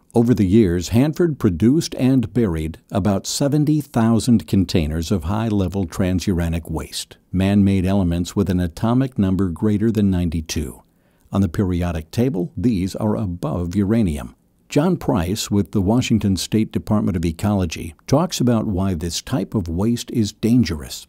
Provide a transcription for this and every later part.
Over the years, Hanford produced and buried about 70,000 containers of high-level transuranic waste, man-made elements with an atomic number greater than 92. On the periodic table, these are above uranium. John Price with the Washington State Department of Ecology talks about why this type of waste is dangerous.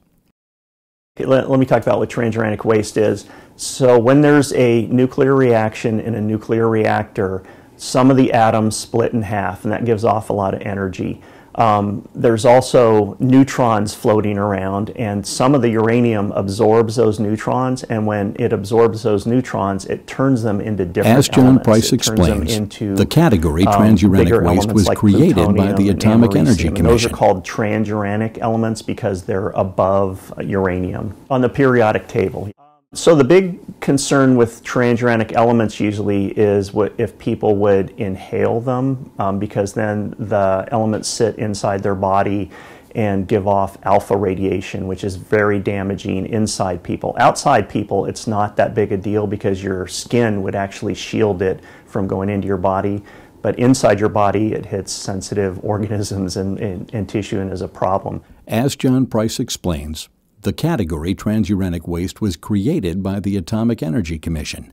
Let me talk about what transuranic waste is. So when there's a nuclear reaction in a nuclear reactor, some of the atoms split in half, and that gives off a lot of energy. There's also neutrons floating around, and some of the uranium absorbs those neutrons, and when it absorbs those neutrons, it turns them into different elements. As John Price explains, the category transuranic waste was created by the Atomic Energy Commission. Those are called transuranic elements because they're above uranium on the periodic table. So the big concern with transuranic elements usually is if people would inhale them, because then the elements sit inside their body and give off alpha radiation, which is very damaging inside people. Outside people, it's not that big a deal because your skin would actually shield it from going into your body. But inside your body, it hits sensitive organisms and tissue and is a problem. As John Price explains, the category transuranic waste was created by the Atomic Energy Commission.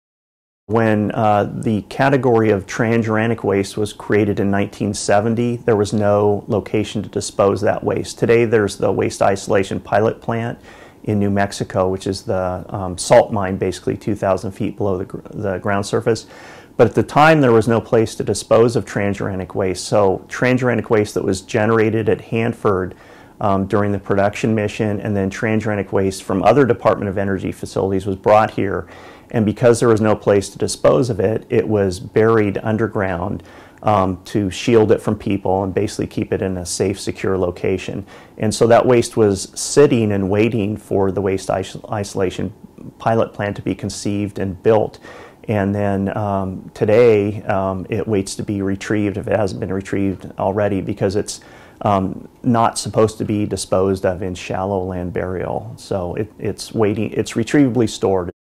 When the category of transuranic waste was created in 1970, there was no location to dispose that waste. Today there's the waste isolation pilot plant in New Mexico, which is the salt mine basically 2,000 feet below the ground surface. But at the time there was no place to dispose of transuranic waste. So transuranic waste that was generated at Hanford during the production mission, and then transuranic waste from other Department of Energy facilities was brought here. And because there was no place to dispose of it, it was buried underground to shield it from people and basically keep it in a safe, secure location. And so that waste was sitting and waiting for the waste isolation pilot plant to be conceived and built. And then today it waits to be retrieved if it hasn't been retrieved already, because it's not supposed to be disposed of in shallow land burial. So it's retrievably stored.